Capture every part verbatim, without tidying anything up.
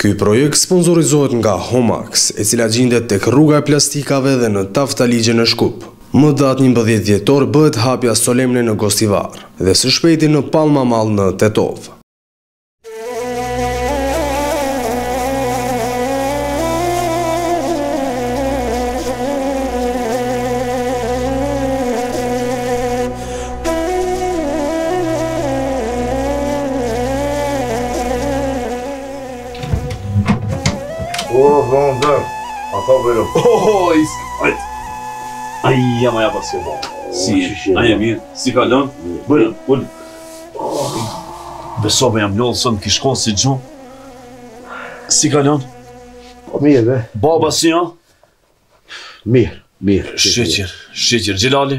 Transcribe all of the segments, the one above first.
Ky projekt sponsorizohet nga Homax, e cila gjendet tek rruga e plastikave dhe në Tafta Ligje në Shkup. Më datë njëmbëdhjetë dhjetor bëhet hapja solemne në Gostivar dhe së shpejti në Palmamall në Tetov. Oh, vonder. Ata vero. Oh, is. Hajt. Ai, jam aja pas këto. Si, ai mirë. Si kalon? Bëj, ul. Besova jam lodh son ki shkon si xhon. Si kalon? Po mirë, be. Baba si ja? Mirë, mirë. Shqeqir, shqeqir, Gjelali?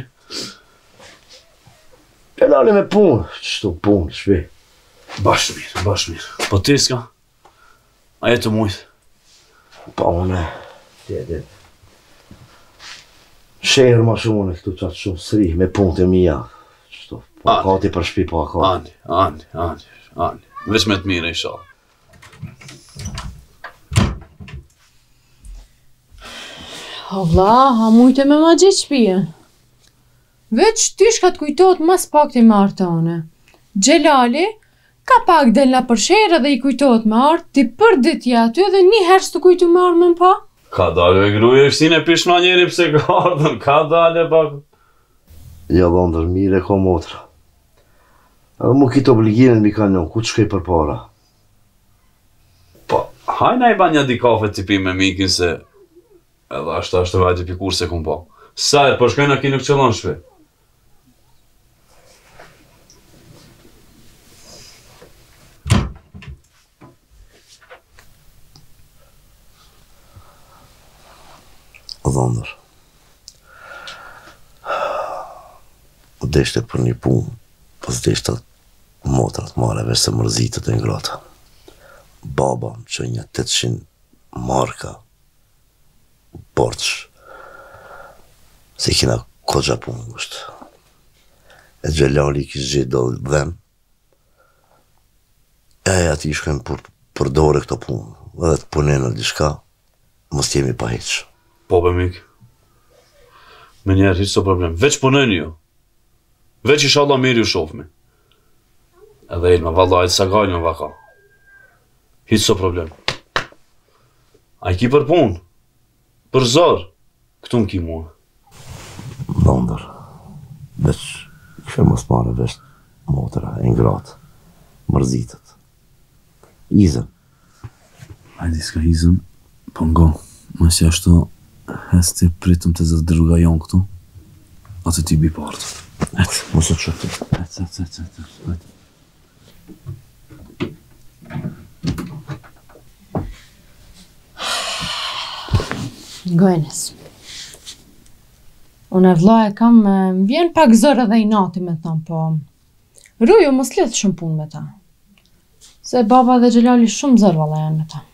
Gjelali me punë, qëto punë, shpe. Bashkë mirë, bashkë mirë. Po ti s'ka? A jetë mujtë? Pa une, tjetë. Shërë ma shumë në këtu qatë shumë sri, me punë të mija. Qëto, po akati për shpi, po akati. Ani, ani, ani, ani. Vesh me të mire, isha. O vla, a mujte me ma gjithë shpije? Veç ty shka të kujtojt mas pak të me artane. Gjelali, ka pak delna për shere dhe i kujtojt me artë, ti për ditja aty edhe një herë së të kujtu me artë me më pa? Ka dalë e gruje, shtine pishma njeri pse ka ardhën, ka dalë e pak. Ja dhëndër, mire ko motra. Edhe mu kitë obligimin mi ka njën, ku të shkej për para? Po, hajna i ba një di kafe të pi me mikin se edhe ashtë ashtë të vajtë i pikur se kum po. Sajrë, po shkojnë a ki nuk qëllon shpe. Dhëndër. U deshte për një punë, pas deshte motrat mare veç se mërzitët e ngrata. Baba më që një tetëqind marka borç, se kina kogja punë gusht. E Gjelali kishë gjithë do dhem, e ati shkojnë për përdore këto punë, edhe të punen në dishka, mos jemi pa heqë. Po be mik, me njerë hitë so problem, veç punojnë ju, veç isha Allah mirë ju shofmi. Edhe ilma, valla, ajtë sa gajnë me vaka, hitë so problem. A i ki për punë, për zorë, këtu në ki mua. Dhëndër, veç kështë mos pare veç motëra, e ngratë, mërzitët. Izën. Ajdi s'ka izën, po ngo, mësja ashtu, hesti pritëm të zëtë druga jonë këtu, atë ti bi partë. Etë. Mos e qëtë. Etë, etë, etë, etë, etë. Gojnes. Unë e vla e kam, më vjen pak zërë edhe i nati me thamë, po Ruju mos lidh shumë punë me ta. Se baba dhe Gjelali shumë zërë valla janë me ta.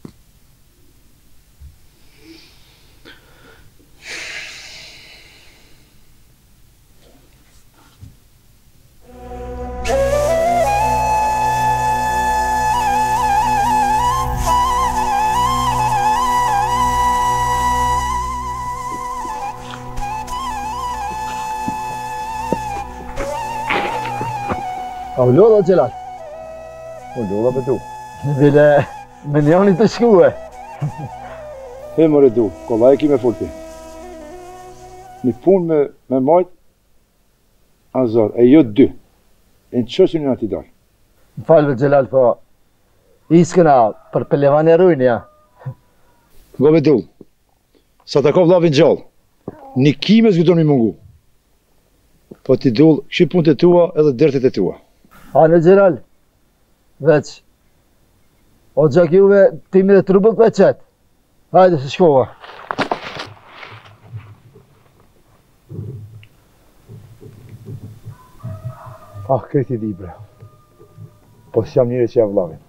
A u lodha Gjelal? U lodha për tu. Bile, me njani të shkue. He mëre du, kolla e ki me fulti. Një punë me, me majtë, azar, e jo dy. E në qësë një ati dalë. Më falve Gjelal, po iskëna për pelevan e rujnë, ja. Gove du, sa të ka vlavin gjallë, një kime s'gëton mi mungu. Po ti dull, këshi punë të tua edhe dërtet e tua. Hane Gjelal, veç, o gjak juve timi dhe trupët për qëtë. Hajde se shkova. Ah, kreti di bre. Po s'jam njëre që jam vlavin.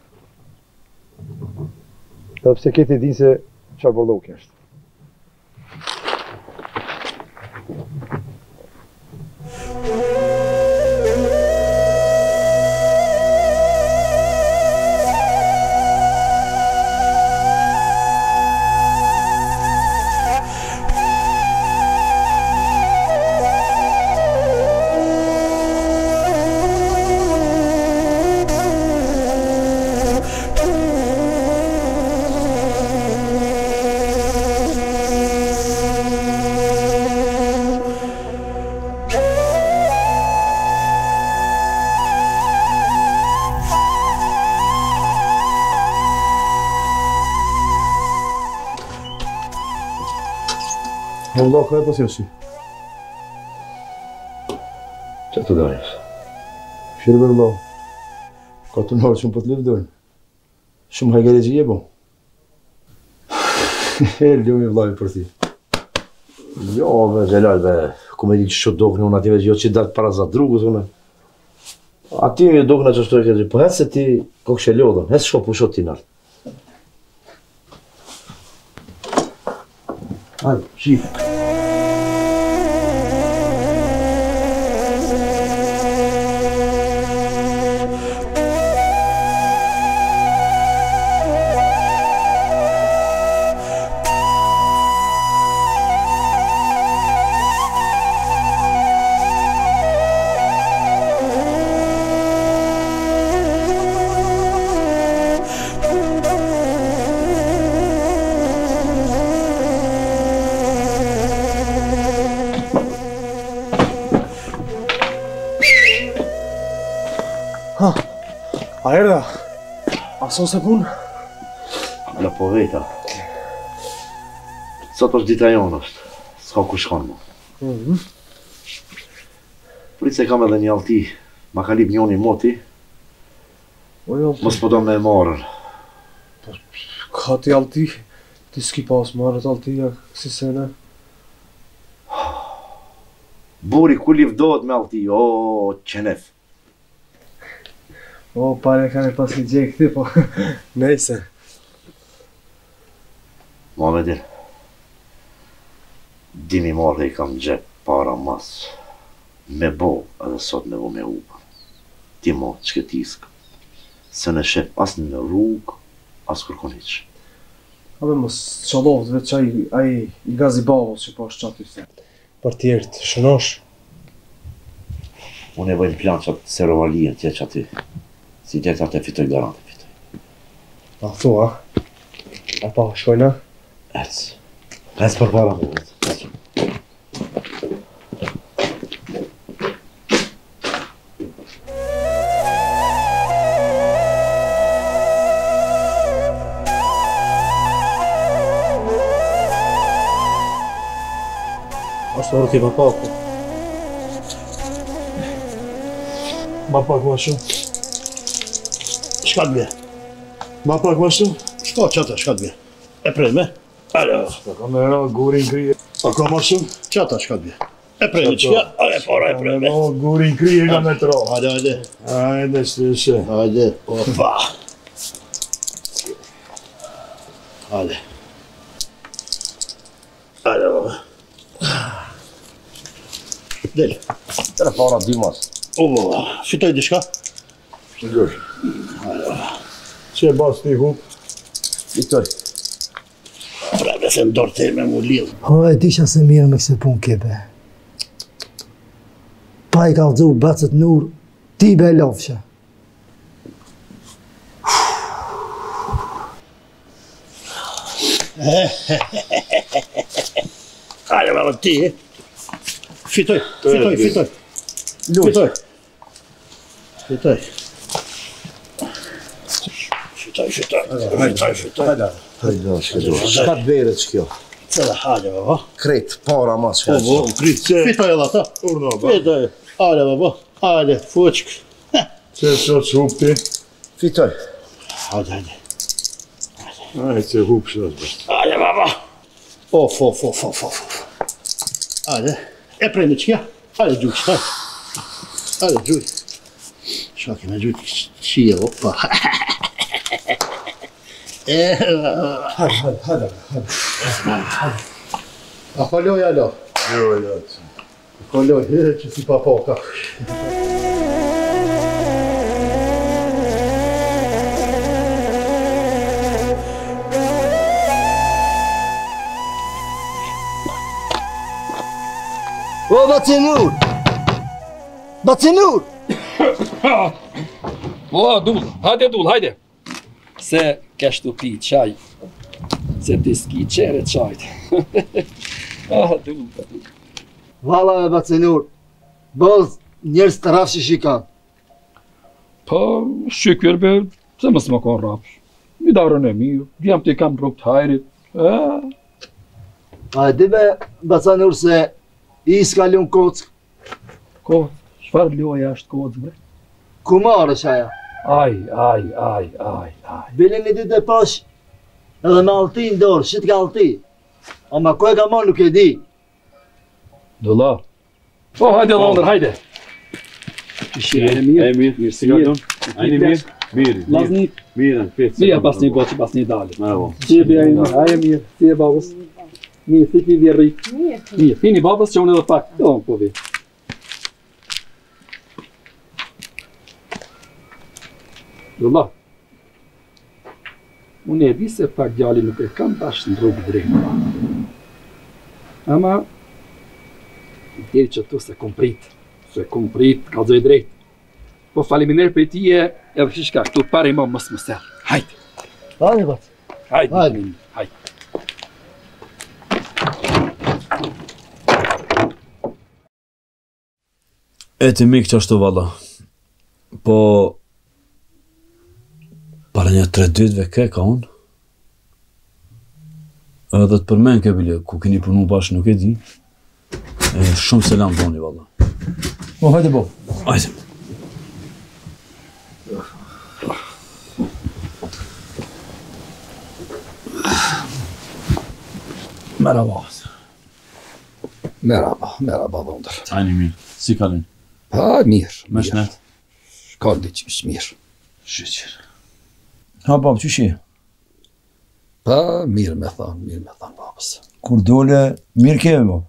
Dhe pse kreti din se qarë borlok është. Allah, ka e pas jesi. Që të dojës? Shirë për Allah. Ka të nërë shumë për të lëvdojnë. Shumë hajgërëgji e bo. E lëmi vlavi për ti. Jo, be, Gjelal, be, ku me di që që dokni unë ative që jo që dalë para za drugës, unë. Ati me dokna që shtoj këtë, po hecë se ti ko kështë e lodhën, hecë shko pushot ti nërë. Hajde, shifë. A erda? Aso se pun? Ala po veta. Sot është dita jonë është, s'ka ku shkon mu. Prit se kam edhe një alti, ma ka lip njoni moti, mos po do me e marrën. Ka ti alti? Ti s'ki pas marrët altia, si sene? Buri ku livdohet me alti, o qenef. O, pare ka ne pas i gjej këti, po nejse. Muhammedin, dimi marrë i kam gjep para mas, me bo edhe sot me bo me upa. Ti mo që këtisk, se në shep as në rrug, as kërkon hiq. Abe mos qalovët veç aj, aj i gazi bavos që po është qatë i se. Për tjertë, shënosh? Unë e bëjmë plan qatë serovalien tje që aty. Si tjertë atë e fitoj, garante fitoj. A thua? A pa, shkojna? Ec. Ec për para mu, ec. Ashtë orë ti ma paku. Ma pak ma shumë. Shka të bje? Ma pak ma shumë? Shka qata, shka të bje? E prej me? Alo. Shka ka me ra gurin krije. A ka ma shumë? Qata, shka të bje? E prej me qëja? A e para e prej me? O, gurin krije ka me tra. Hajde, hajde. Hajde, shtyshe. Hajde. Opa. Hajde. Hajde, baba. Del. Tere para dy mas. O, baba. Fitoj di shka? Shëndosh. Që e bas ti hup? Fitoj. Prave se ndorë të me mu lidhë. O, e disha se mirë me këse pun kebe. Pa i ka vëdzu bacët nur, ti be lofësha. Hajde, baba, ti, e? Fitoj, fitoj, fitoj. Fitoj. Fitoj. Fitoj, fitoj. Fitoj, fitoj. Hajde, shkedo. Shka të beret që kjo? Cële, hajde, baba. Kret, para mas shka Po, po, Prit që. fitoj edhe ta. Urno, ba. Fitoj. Hajde, baba. Hajde, fuqk. Që sot që hup ti? Fitoj. Hajde, hajde. Ajde, që hup shot, ba. Hajde, baba. Of, of, of, of, of. Hajde. E prej me qëja. Hajde, gjuj, hajde. Hajde, gjuj. Shaki me gjuj qëja, opa. E, Hajde, hajde, hajde. a koloj, alo. Jo, ja. Koloj, që si pa poka. O, Bacinur! Bacinur! O, Dull, hajde Dull, hajde. Se kesh të pi qaj, se ti s'ki qere qajt. Ah, Dull, Dull. Vala e Bacinur, bëz njerës të rafshi shikan. Po, shqyker be, se mës më kon rapsh. Mi darën e mirë, jam t'i kam rrug të hajrit. Ah. A di me bacanur se i s'ka lun kock? Ko, çfarë loja është kocë bre? Ku marrësh aja? Aj, aj, aj, aj, aj. Bilin një ditë e pash edhe me alti në dorë, shit ka alti. Ama ku e ka marrë nuk e di. Dulla. Po, hajde Londër, hajde. Ishje e mirë. E mirë, mirë, si ka tonë? Ajni mirë? Mirë, Lazni. mirë, mirë. Mirë, pas një goqë, pas një dalë. Bravo. Si e bja e mirë, aje mirë, si e babës. Mirë, si ti vje rikë. Mirë, fini babës që unë edhe pak. Jo, po vi. Dulla. Unë e di se pak djali nuk e kam tash në rrugë drejtë. Ama, djeri që tu se kom prit, se kom prit, ka zoj drejtë. Po faliminer për ti e edhe shishka, këtu pare ima mësë mësër. Hajde. Hajde, bat. Hajde. Hajde. Hajde. E ti mikë që ashtu valla. Po... Para një tre dytve ke ka unë. Edhe të përmen ke bile, ku keni punu bashkë nuk e di. E shumë selam dhoni valla. Po, hajde bo. Hajde. Merhaba. Merhaba, merhaba Londër. Ajni mirë, si kalin? Ha, mirë. Me shnet? Kalli që është mirë. Shqyqir. Ha, bab, që shi? Pa, mirë me thanë, mirë me thanë babës. Kur dole, mirë keve, bab.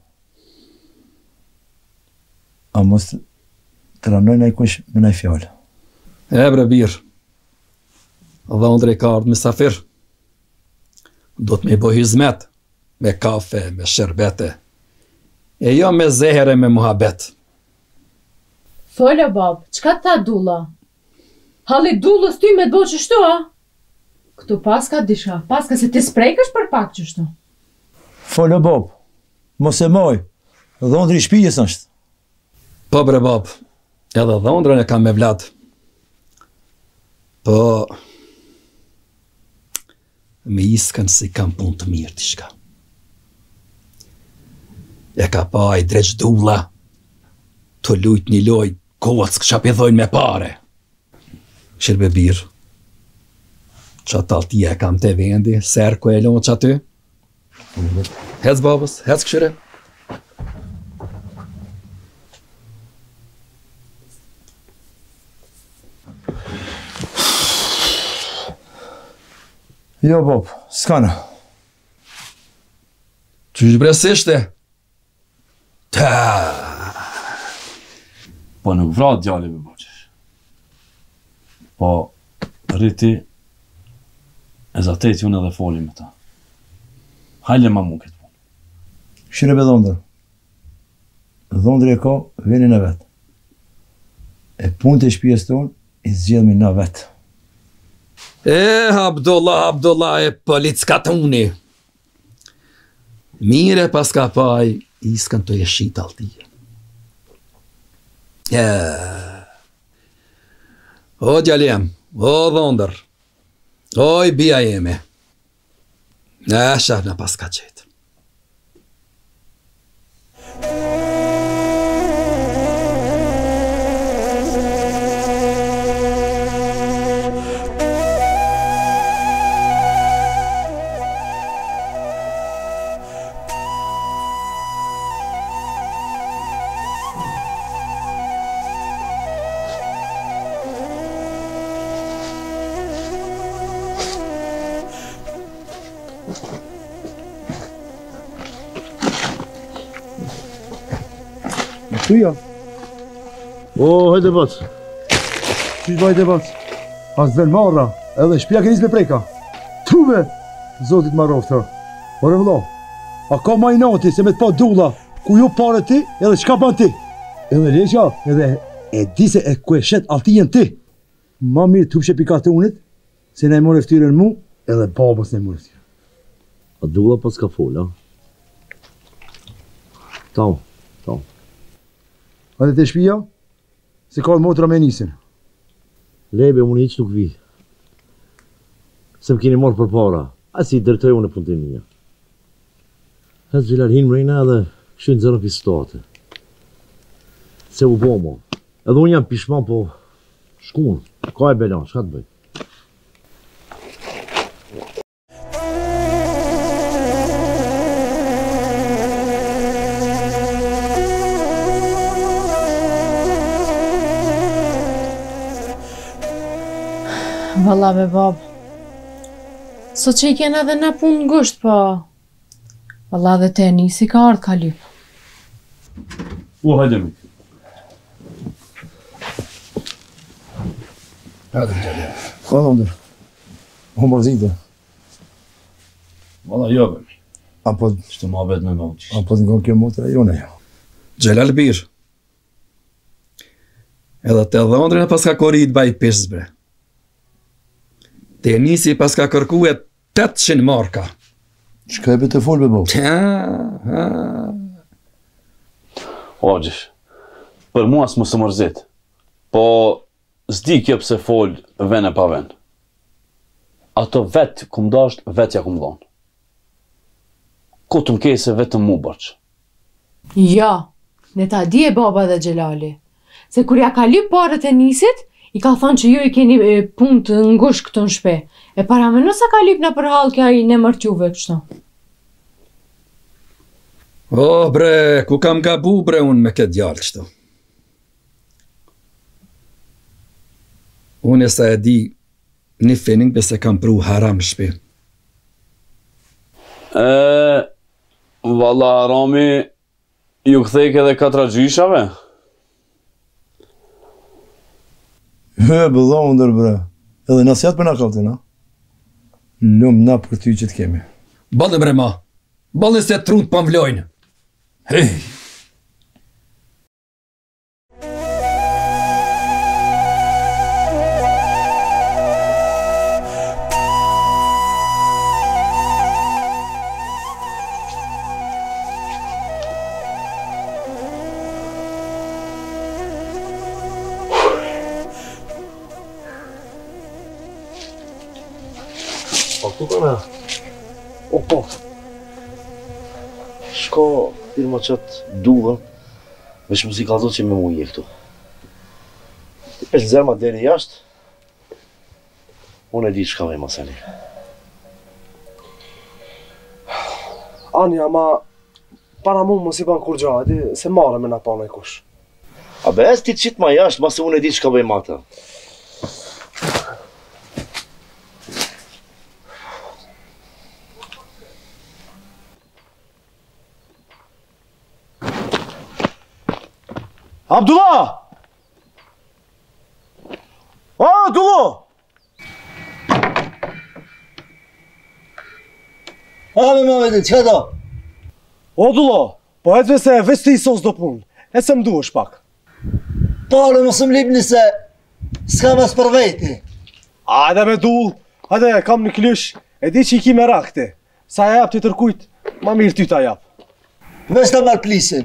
A mos të ranoj në i kush me në i fjallë. E bre, birë. Londër e ka ardhë misafir. Do të me i bëj hizmet. Me kafe, me sherbete. E jo me zehere, me muhabet. Fola bab, çka tha Dulla? Halli Dullës ty me të bo qështu, a? Këtu paska disha, paska se ti sprejkësh për pak qështu. Folë, bab, mos e moj, dhondri shpijes është. Po bre bab, edhe dhondrën e kam me vlad. Po... Me iskën si kam pun të mirë t'i shka. E ka pa i dreq Dulla, të lujt një loj, kock që apidhojnë me pare. Shirbe birë, që taltia e kam të vendi, serë ku e lonë që aty. Hec babës, hec këshire. Jo, bab, s'kana. Qysh bresishte? Ta. Po nuk vrat djali me boqesh. Po rriti e zatet unë edhe foli me ta. Hajle ma mu këtë punë. Shire be dhondër. Dhondri e ka venin e vetë. E punë të shpijes tonë, i zgjedhmi na vetë. E, Abdullah, Abdullah e policka të uni. Mire pas ka paj, iskën të jeshit altije. E, o djaljem, o dhondër, o i bia jeme. E, shah në pas ka qetë. Tuja? O, hajde bac. Qysh bajde bac? As ven marra, edhe shpia ke nis me preka. Tuve, zotit ma rofta. Ore vëllo, a ka ma i nati se me të pa Dulla, ku ju pare ti, edhe qka ban ti? Edhe leqa, edhe e di se e ku e shet altijen ti. Ma mirë të hupshe pika të unit, se ne e more ftyrën mu, edhe babës ne e more ftyrën. A Dulla pas ka fol, a? Tam, tam. Hajde të shpia, se ka motra me nisin. Lebe, unë hiq nuk vi. Se më keni marrë për para, a si dërtoj unë e punëtin një. Hes gjilar hinë mrejna edhe kështu zërën pistate. Se u bo mo. Edhe unë jam pishman, po shkun. Ka e belan, shka të bëj? Valla be bab, sot që i kena edhe na punë ngusht, po valla dhe te nisi ka ardhë Kalip. U, hajde mi. Hajde, gjallë. Ka në ndër. O mërzite. Valla jo, be mi. Apo... Shtë ma vetë me noqës. Apo të ngon kjo motra jone, jo. Gjelal bir. Edhe te dhondrën e paska korit baj pishës bre. Te nisi paska kërku e tetëqind marka. Shka e be të folë, be bo? Ha, O, gjish, për mua s'mu së mërzit, po s'di kjo pse folë ven e pa ven. Ato vetë kum dasht, vetë ja kum dhonë. Ku të mkese vetëm mu bërç. Ja, ne ta di e baba dhe Gjelali, se kur ja Kalip parët e nisit, i ka thonë që ju i keni punë të ngush këtu në shpe. E para me nësa Kalip në përhal kja i ne mërtjuve kështu. o bre, ku kam gabu bre unë me këtë djallë qëto. Unë e sa e di një fening bese kam pru haram shpi. E, valla Rami, ju këthejk edhe katra gjyshave? He, bëdha ndër bre. Edhe nasjat për na kaltin, ha? Lumë na për ty që të kemi. Balë bre ma, balë se trunt pa mvlojnë. Hej! Po, ku kana? O, po. Shko, firma qatë duhën, veç muzika do që me mu je këtu. Ti pesh zerma deri jashtë, unë e di çka me masani. Anja, ma para mu mos i ban kur gja, di se marrë me na pa me kush. A be, es ti qitë ma jashtë, mase unë e di çka bëjmë ata. Abdullah! A, Abdullah! Abi Mehmet'i, qka do? O, Abdullah, po edhe se veç ti i sos do punë, e se më duhesh pak. Pare, mos më lipni se s'ka mes për vejti. Hajde me dull, hajde, kam një klysh, e di që i ki me rakti. Sa ja jap ti tërkujt, ma mirë ty ta jap. Veç ta marrë plisin.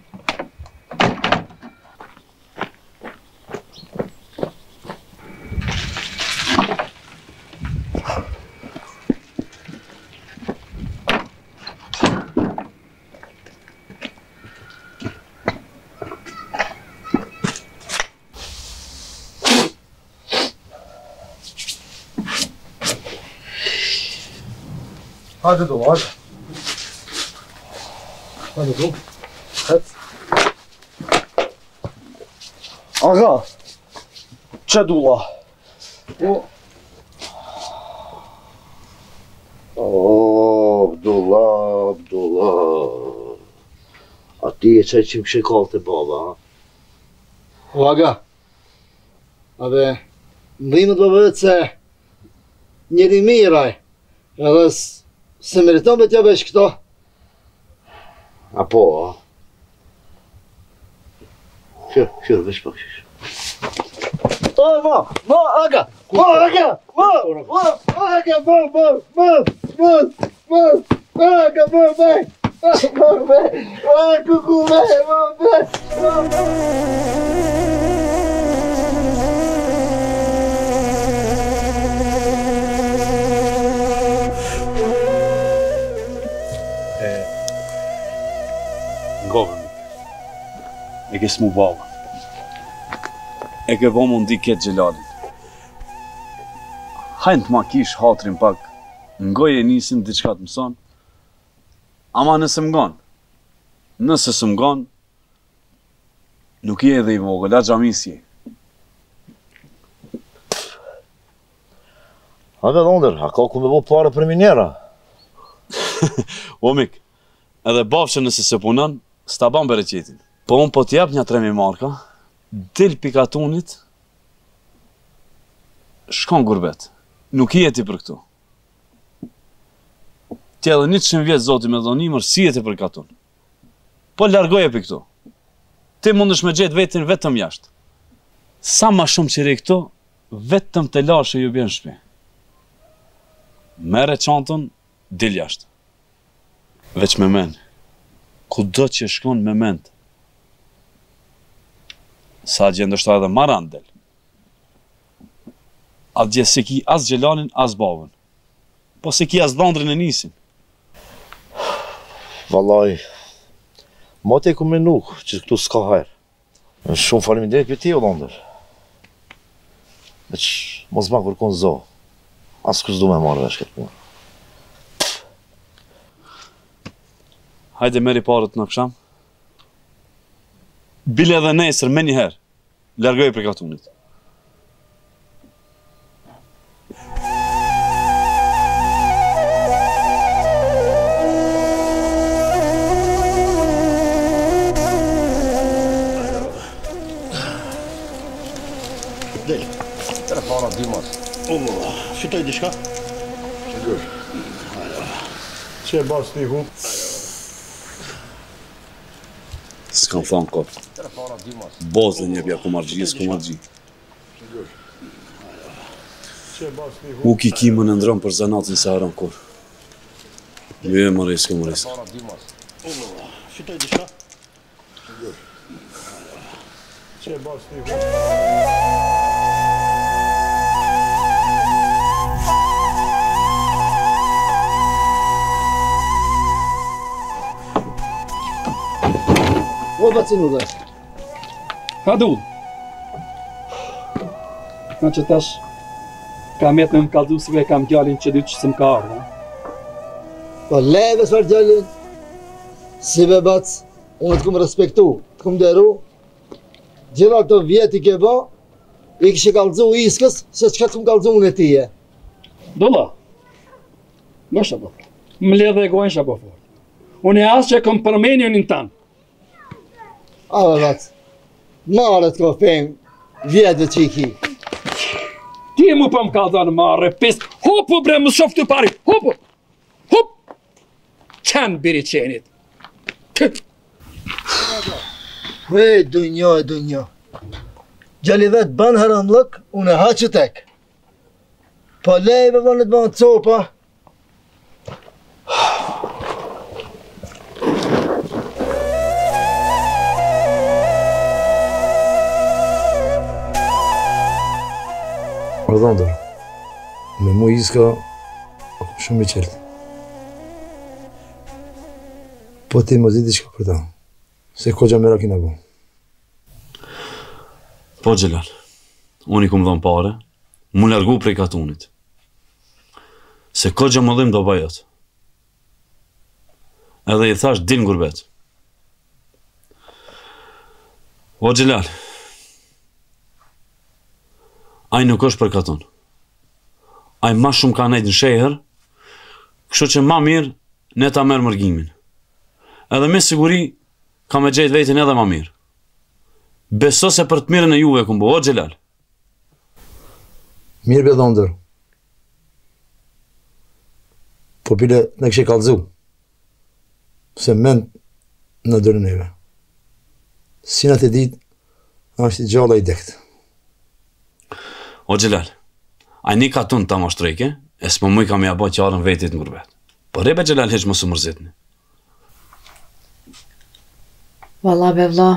Hajde du, hajde. Hajde du. Het. Aga, që dulla? O, Oh, Abdullah, Abdullah. A ti e qaj që më kështë kallë të baba, ha? O, aga. Abe, mërimet më bëhet se njëri miraj, edhe se meriton me t'ja vesh këto. A po, ha? Shër, shër, vesh pak shër. O, ma, ma, aga, ma, aga, ma, ma, aga, ma, ma, ma, ma, ma, aga, ma, ma, ma, ma, ma, kuku, ma, ma, ma, ma, ma. E ke smu baba. E ke bo mundi ketë Gjelalin. Hajnë të ma kish hatrin pak, ngoj e nisim diçka të mëson, ama nëse m'gan, nëse së m'gan, nuk je edhe i vogël, a gjamisje. A ve dhonder, a ka ku me bo pare për minjera? O mik, edhe bafshë nëse se punon, s'ta ban bereqetin. Po unë po t'jap një tremi marka, del pikatunit, shkon gurbet. Nuk i jeti për këtu. Ti edhe një qënë vjetë zoti me dhonimër, si jeti për katun. Po largoje për këtu. Ti mundesh me gjetë vetin vetëm jashtë. Sa ma shumë qire këtu, vetëm të lashe ju bjen shpi. Mere qantën, dil jashtë. Veç me men. Ku do që shkon me mend. Sa gjendështa edhe maran del. Atë gjë se ki as Gjelalin, as babën. Po se ki as dhondrin e nisin. Vallaj, ma te ku me nuk, që këtu s'ka hajrë. Në shumë faleminderit për ti, o dhonder. Veç, mos ma kërkon zo. As kus du me marrë vesh këtë punë. Hajde meri parët në kësham. Bile edhe nesër, me njëherë. Largoj për katunit. Del, tëre para dimas. Allah, shitoj diçka? Sigur. Që e bas t'i hu? S'kam thonë kopë. Bozën një bja kumargji, s'kumargji. U ki kimën e ndronë për zanatin se haran kur. Ju e mërej, s'ku mërej. Allah, shitoj diçka? Sigur. Që e bas t'i hu? O bacinu dhe. Hadu. Në që tash, kam jetë me më kaldu se kam gjallin që dy që së më ka ardhë. Po leve sër gjallin, si be bac, unë të kumë respektu, të kumë deru, gjitha këto vjeti ke ba, i kështë kalzu iskës, se që ka të kumë kalzu unë e tije. Dolla, në shabo, më le dhe e gojnë shabo fort. Unë e asë që e kom përmenjën në tanë. A be bac, marët ko fejmë, vjetë që i ki. Ti mu për më kalda në marë, pes, hopu bre, më shoftu pari, hopu, hop, qenë biri qenit. E, dunjo, e dunjo. Gjalli vetë banë haramlëk, unë e haqë tek. Po lejve vënë të banë copa. O dhondër, me mu iska, o kom shumë i qeltë. Po ti më zidi qka për ta, se ko gjamera kina bo. Po Gjelal, unë i kumë dhënë pare, mu largu prej katunit. Se ko gjamëllim do bajot. Edhe i thash din gurbet. O Gjelal, aj nuk është për katun. Aj ma shumë ka nejtë në shehër, kështu që ma mirë ne ta merë mërgimin. Edhe me siguri ka me gjejtë vetin edhe ma mirë. Beso se për të mirën e juve këmbo, o Gjelal. Mirë be dhondër. Po bile në kështë e kalzu. Se mend në dërë neve. Sinat e ditë, është i gjalla i dektë. O Gjelal, a një katun ta ma shtrejke, e s'më muj kam ja bo qarën vetit në gurbet. Po rebe Gjelal heq më së mërzitni. Valla be vla,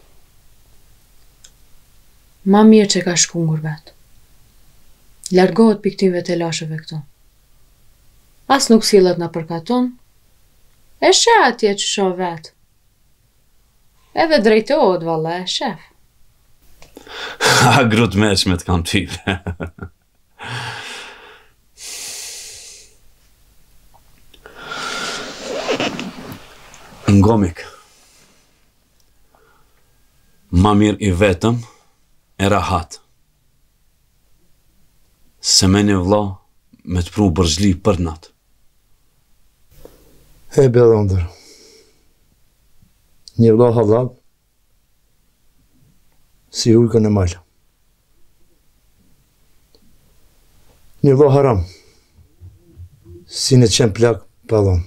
ma mirë që ka shku në gurbet. Largohet për këtive të lashëve këto. As nuk sillet në përkaton, e shë atje që shoh vetë. Edhe drejtohet valla, shef. Ha, grut meshme të kam type. Ngomik. Ma mirë i vetëm e rahat. Se me një vla me të pru bërgjli për natë. E bellë ndër. Një vla halal, si hulkën e malë. Një vla haram, si në qenë plak palon.